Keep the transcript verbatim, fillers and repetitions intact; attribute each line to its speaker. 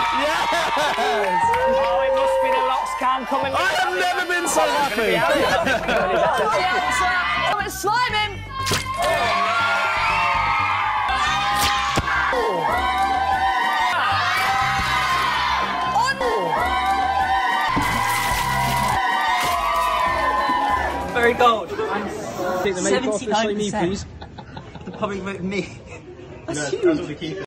Speaker 1: Yes!
Speaker 2: Oh, it must be the Lox Cam coming.
Speaker 1: I have never been so happy.
Speaker 3: Oh, it's slime him.
Speaker 4: Very gold.
Speaker 5: Take the make off the slimy, please.
Speaker 4: Probably with me.
Speaker 5: No, that's what the keeper.